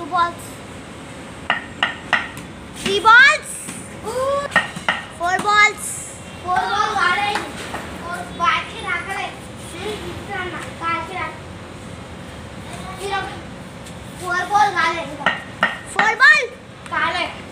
balls. 3 balls. 4 balls. 4 balls ఆడాయి. और bat के రాకలే. నేను ఇస్తానా. కాకి రా. 4 balls కాలే ఇంకా. 4 ball. కాలే.